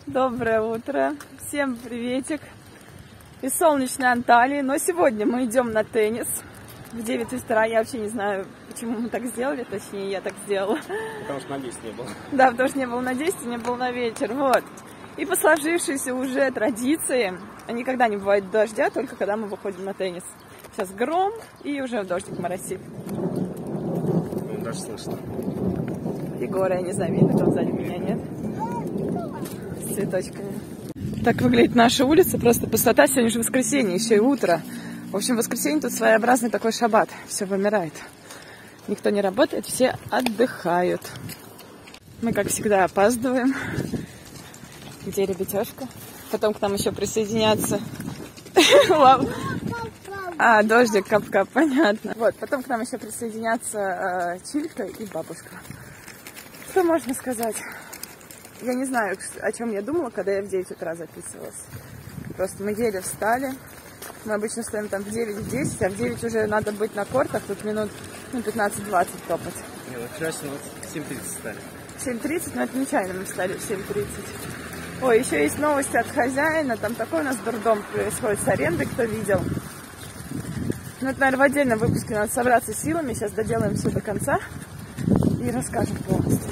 Доброе утро, всем приветик из солнечной Анталии. Но сегодня мы идем на теннис в 9 утра. Я вообще не знаю, почему мы так сделали, точнее я так сделала. Потому что на 10 не было. Да, потому что не было на 10, не было на вечер, вот. И по сложившейся уже традиции, никогда не бывает дождя, только когда мы выходим на теннис. Сейчас гром и уже дождик моросит. Даже слышно. Егора, я не знаю, видно там сзади меня, нет? С цветочками. Так выглядит наша улица, просто пустота. Сегодня же воскресенье, еще и утро. В общем, в воскресенье тут своеобразный такой шаббат. Все вымирает. Никто не работает, все отдыхают. Мы, как всегда, опаздываем. Где ребятешка? Потом к нам еще присоединятся. А, дождик, кап-кап, понятно. Вот, потом к нам еще присоединятся Чилька и бабушка. Что можно сказать? Я не знаю, о чем я думала, когда я в 9 утра записывалась. Просто мы еле встали. Мы обычно встаем там в 9-10, а в 9 уже надо быть на кортах, тут минут 15-20 топать. Не, ну вчера в 7:30 встали. 7:30, но это нечаянно мы встали в 7:30. Ой, еще есть новости от хозяина. Там такой у нас дурдом происходит с арендой, кто видел. Ну, это, наверное, в отдельном выпуске надо собраться силами. Сейчас доделаем все до конца и расскажем полностью.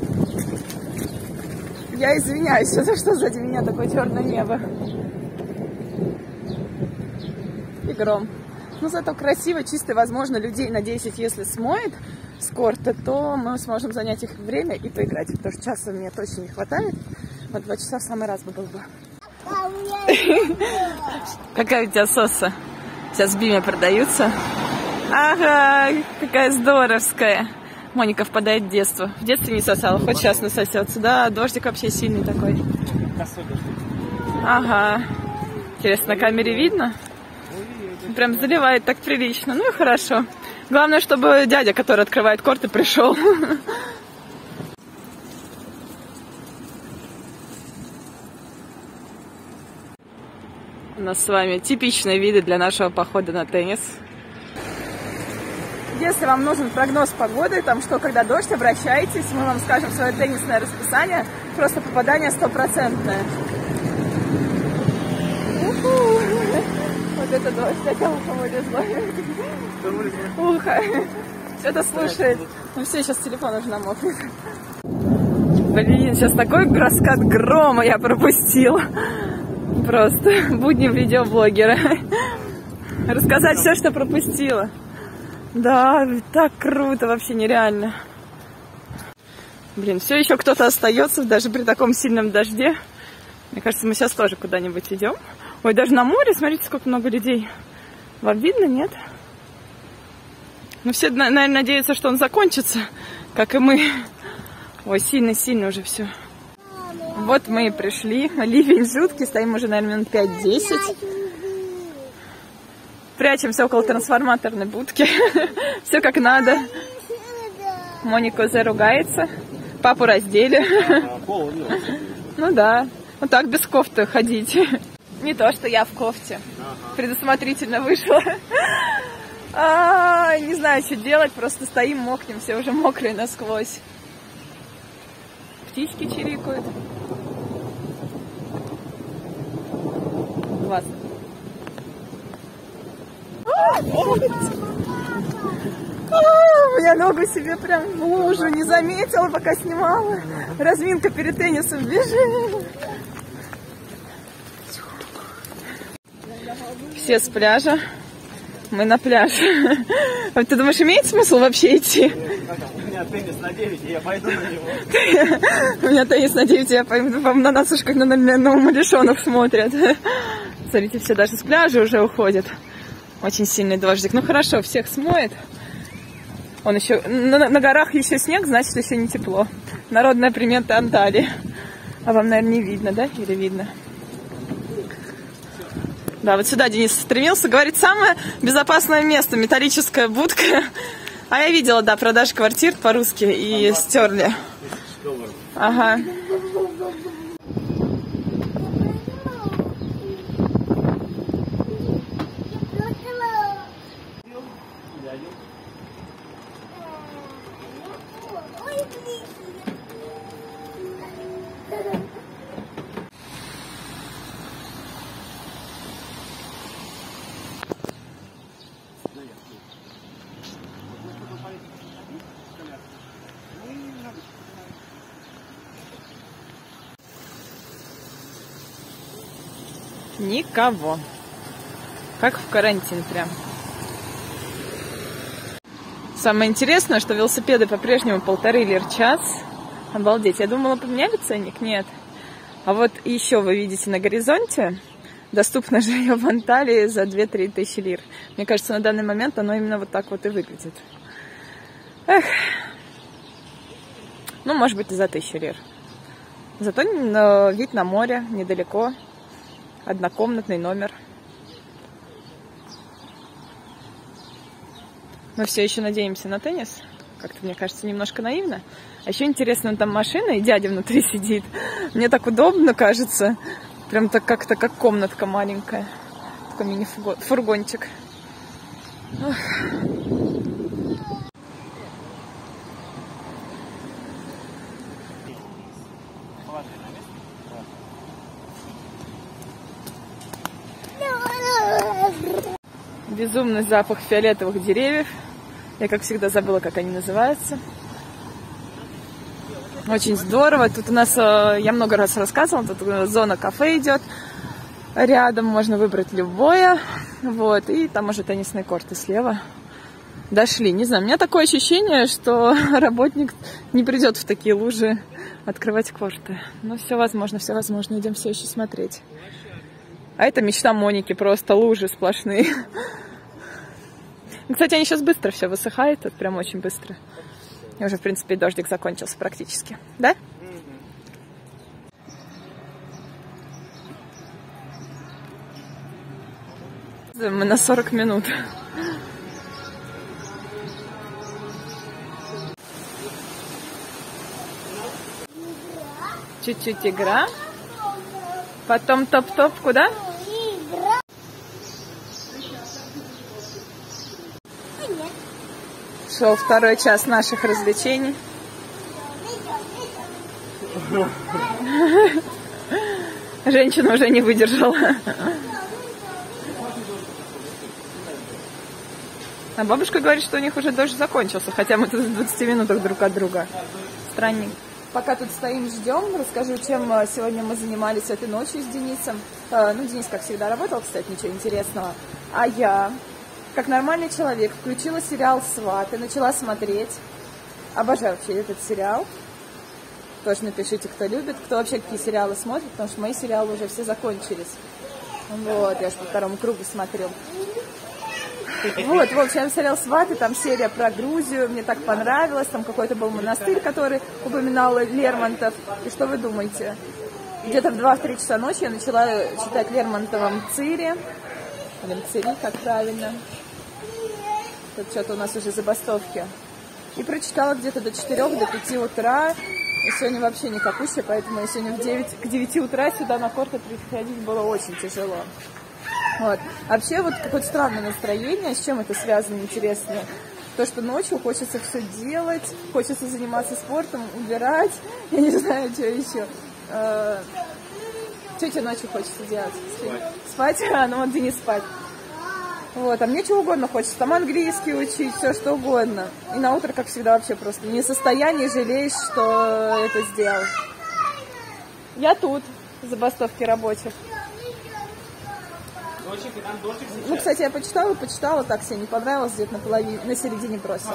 Я извиняюсь, за что сзади меня такое черное небо. И гром. Ну, зато красиво, чисто, возможно, людей на 10, если смоет с корта, то мы сможем занять их время и поиграть. Потому что часа мне точно не хватает. Вот 2 часа в самый раз бы был бы. Какая у тебя соса? Сейчас в Биме продаются. Ага, какая здоровская. Моника впадает в детство. В детстве не сосала, хоть сейчас насосется. Да, дождик вообще сильный такой. Ага. Интересно, на камере видно? Прям заливает так прилично. Ну и хорошо. Главное, чтобы дядя, который открывает корты, пришел. У нас с вами типичные виды для нашего похода на теннис. Если вам нужен прогноз погоды, там что, когда дождь, обращайтесь, мы вам скажем свое теннисное расписание, просто попадание 100%. Вот это дождь, хотя ухо вылезло. Ухо. Что-то слушает. Ну все, сейчас телефон уже намокнет. Блин, сейчас такой раскат грома я пропустила. Просто будни видеоблогера. Рассказать все, что пропустила. Да, так круто, вообще нереально. Блин, все еще кто-то остается, даже при таком сильном дожде. Мне кажется, мы сейчас тоже куда-нибудь идем. Ой, даже на море, смотрите, сколько много людей. Вам видно, нет? Ну, все, наверное, надеются, что он закончится, как и мы. Ой, сильно-сильно уже все. Вот мы и пришли. Ливень жуткий, стоим уже, наверное, минут 5-10. Прячемся около трансформаторной будки. Все как надо. Моника заругается. Папу раздели. Ну да. Вот так без кофты ходить. Не то, что я в кофте. Предусмотрительно вышла. Не знаю, что делать. Просто стоим, мокнем. Все уже мокрые насквозь. Птички чирикают. Классно. Я ногу себе прям в лужу не заметила, пока снимала. Разминка перед теннисом, бежим. Все с пляжа. Мы на пляже. Ты думаешь, имеет смысл вообще идти? У меня теннис на 9, и я пойду на него. У меня теннис на 9, я пойду. На нас уж как на умалишенов смотрят. Смотрите, все даже с пляжа уже уходят. Очень сильный дождик. Ну хорошо, всех смоет. Он еще на горах еще снег, значит еще не тепло. Народная примета Анталии. А вам, наверное, не видно, да? Или видно? Да, вот сюда Денис стремился. Говорит, самое безопасное место. Металлическая будка. А я видела, да, продажи квартир по-русски и стерли. Ага. Никого. Как в карантин прям. Самое интересное, что велосипеды по-прежнему 1,5 лир в час. Обалдеть. Я думала, поменяли ценник? Нет. А вот еще вы видите на горизонте доступно жилье в Анталии за 2-3 тысячи лир. Мне кажется, на данный момент оно именно вот так вот и выглядит. Эх. Ну, может быть, и за 1000 лир. Зато вид на море недалеко. Однокомнатный номер. Мы все еще надеемся на теннис. Как-то, мне кажется, немножко наивно. А еще интересно, там машина, и дядя внутри сидит. Мне так удобно, кажется. Прям так как-то как комнатка маленькая. Такой мини-фургончик. Безумный запах фиолетовых деревьев. Я, как всегда, забыла, как они называются. Очень здорово. Тут у нас, я много раз рассказывала, тут зона кафе идет. Рядом можно выбрать любое. Вот. И там уже теннисные корты слева. Дошли. Не знаю, у меня такое ощущение, что работник не придет в такие лужи открывать корты. Но все возможно, все возможно. Идем все еще смотреть. А это мечта Моники. Просто лужи сплошные. Кстати, они сейчас быстро все высыхает. Вот прям очень быстро. И уже, в принципе, дождик закончился практически. Да? Мы на 40 минут. Чуть-чуть игра. Потом топ-топ куда? Шел 2-й час наших развлечений. Женщина уже не выдержала. А бабушка говорит, что у них уже дождь закончился, хотя мы тут в 20 минутах друг от друга. Странненько. Пока тут стоим, ждем, расскажу, чем сегодня мы занимались этой ночью с Денисом. Ну, Денис, как всегда, работал, кстати, ничего интересного. А я, как нормальный человек, включила сериал «Сваты», начала смотреть. Обожаю вообще этот сериал. Тоже напишите, кто любит, кто вообще какие сериалы смотрит, потому что мои сериалы уже все закончились. Вот, я же по 2-му кругу смотрю. Вот, в общем, сериал «Сваты», там серия про Грузию, мне так понравилось, там какой-то был монастырь, который упоминал Лермонтов. И что вы думаете? Где-то в 2-3 часа ночи я начала читать Лермонтова «Мцири». Или «Мцири», как правильно. Тут что-то у нас уже забастовки. И прочитала где-то до 4, до 5 утра. И сегодня вообще никакущая, поэтому я сегодня к 9 утра сюда на корты приходить было очень тяжело. Вот. Вообще вот какое-то странное настроение. С чем это связано, интересно? То, что ночью хочется все делать, хочется заниматься спортом, убирать. Я не знаю, что еще. Что тебе ночью хочется делать? Спать? Ну вот ты не спать. Вот, а мне чего угодно хочется. Там английский учить, все что угодно. И на утро, как всегда, вообще просто не в состоянии, жалеешь, что это сделал. Я тут, в забастовке рабочих. Ну, кстати, я почитала, так себе не понравилось, где-то на середине бросила.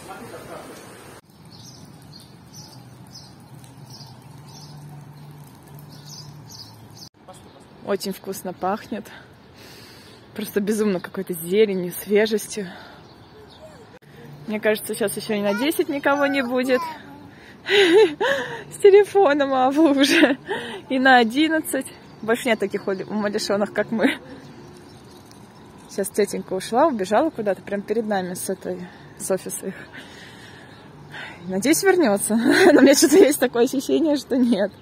Очень вкусно пахнет. Просто безумно какой-то зеленью, свежестью. Мне кажется, сейчас еще и на 10 никого не будет. С телефоном, а в луже. И на 11. Больше нет таких умалишенных, как мы. Сейчас тетенька ушла, убежала куда-то, прям перед нами с офиса их. Надеюсь, вернется. Но у меня что-то есть такое ощущение, что нет.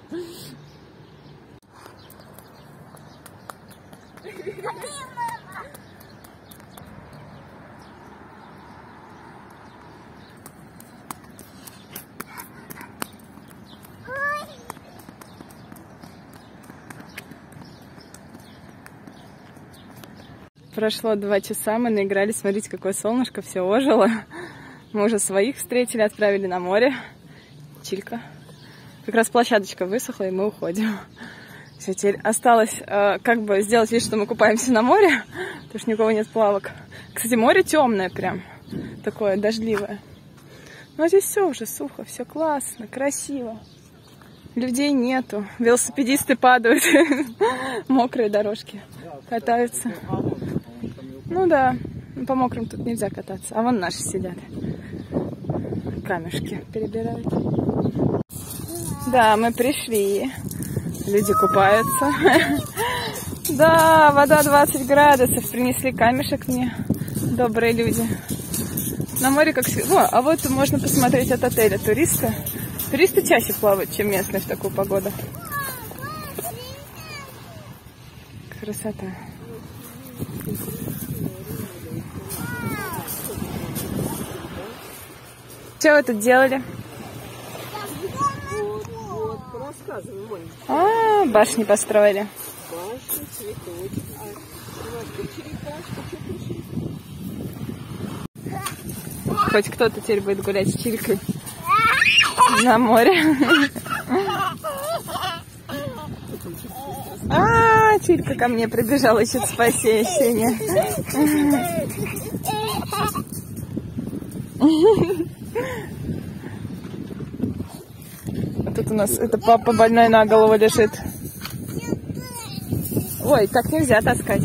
Прошло 2 часа, мы наигрались, смотрите, какое солнышко, все ожило. Мы уже своих встретили, отправили на море. Чилька. Как раз площадочка высохла, и мы уходим. Все, теперь осталось как бы сделать вид, что мы купаемся на море, потому что никого нет плавок. Кстати, море темное прям, такое дождливое. Но здесь все уже сухо, все классно, красиво. Людей нету, велосипедисты падают, мокрые дорожки, катаются. Ну да, по мокрым тут нельзя кататься, а вон наши сидят, камешки перебирают. Да, мы пришли, люди купаются. Да, вода 20 градусов, принесли камешек мне, добрые люди. На море как всегда. А вот можно посмотреть от отеля туриста. Туристы чаще плавают, чем местные в такую погоду. Красота. Что вы тут делали? А, башни построили. Хоть кто-то теперь будет гулять с чирикой на море. А, чирка ко мне прибежала, ищет спасения. А тут у нас это папа больной на голову лежит. Ой, так нельзя таскать.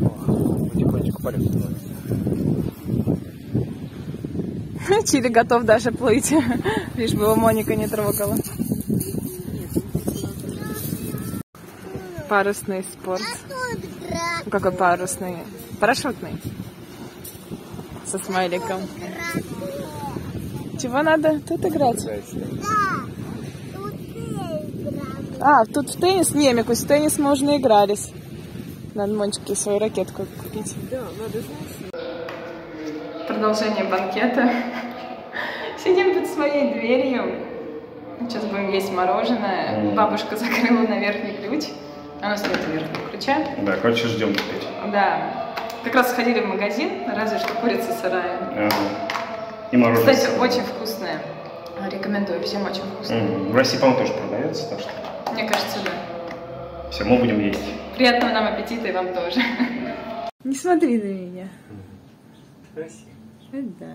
Чили готов даже плыть, лишь бы его Моника не трогала. Парусный спорт. Какой парусный? Парашютный. Со смайликом. Чего надо? Тут играть? А, тут в теннис? Не, Микусь, в теннис мы уже наигрались. Надо Мончике свою ракетку купить. Да, надо знать. Продолжение банкета. Сидим тут с моей дверью. Сейчас будем есть мороженое. Бабушка закрыла на верхний ключ. А у нас нет верхнего ключа. Да, короче, ждем теперь. Да. Как раз сходили в магазин, разве что курица сырая. Ага. И мороженое. Кстати, очень вкусное. Рекомендую, всем очень вкусное. В России, по-моему, тоже продается, так что... Мне кажется, да. Все, мы будем есть. Приятного нам аппетита и вам тоже. Не смотри на меня. Красиво. Да.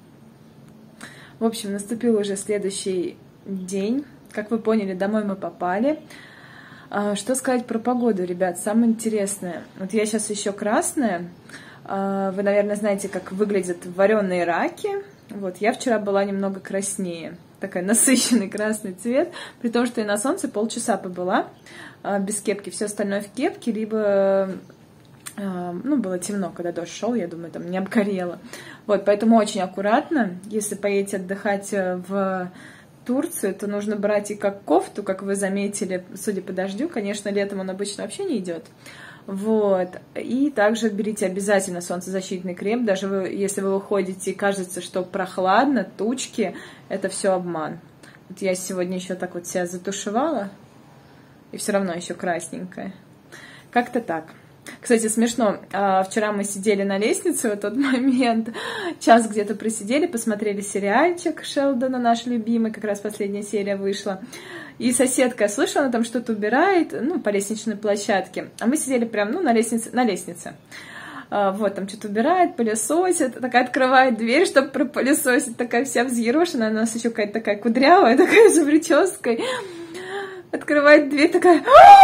В общем, наступил уже следующий день. Как вы поняли, домой мы попали. Что сказать про погоду, ребят? Самое интересное. Вот я сейчас еще красная. Вы, наверное, знаете, как выглядят вареные раки. Вот, я вчера была немного краснее. Такой насыщенный красный цвет. При том, что я на солнце полчаса побыла без кепки. Все остальное в кепке, либо... Ну, было темно, когда дождь шел, я думаю, там не обгорело. Вот, поэтому очень аккуратно. Если поедете отдыхать в Турцию, то нужно брать и как кофту, как вы заметили, судя по дождю. Конечно, летом он обычно вообще не идет. Вот. И также берите обязательно солнцезащитный крем. Даже если вы выходите и кажется, что прохладно, тучки, это все обман. Вот я сегодня еще так вот себя затушевала, и все равно еще красненькая. Как-то так. Кстати, смешно, вчера мы сидели на лестнице в тот момент, час где-то просидели, посмотрели сериальчик Шелдона, наш любимый, как раз последняя серия вышла. И соседка, я слышу, она там что-то убирает, ну, по лестничной площадке. А мы сидели прям, ну, на лестнице. Вот, там что-то убирает, пылесосит, такая открывает дверь, чтобы пропылесосить, такая вся взъерошенная, она у нас еще какая-то такая кудрявая, такая же прической. Открывает дверь, такая...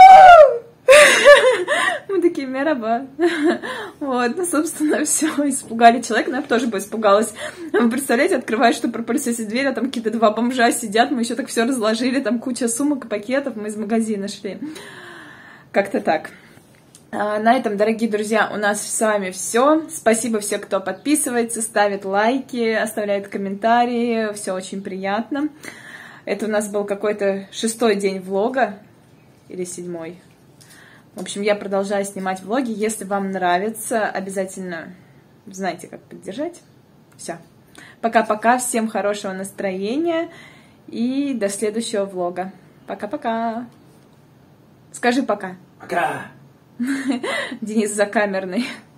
Мы такие, мераба. Вот, ну, собственно, все, испугали человека, но я тоже бы испугалась. Вы представляете, открываешь, что пропылесосить дверь, а там какие-то два бомжа сидят, мы еще так все разложили, там куча сумок и пакетов, мы из магазина шли. Как-то так. На этом, дорогие друзья, у нас с вами все. Спасибо всем, кто подписывается, ставит лайки, оставляет комментарии, все очень приятно. Это у нас был какой-то 6-й день влога, или 7-й. В общем, я продолжаю снимать влоги. Если вам нравится, обязательно знаете, как поддержать. Все. Пока-пока. Всем хорошего настроения. И до следующего влога. Пока-пока. Скажи пока. Пока. Денис закамерный.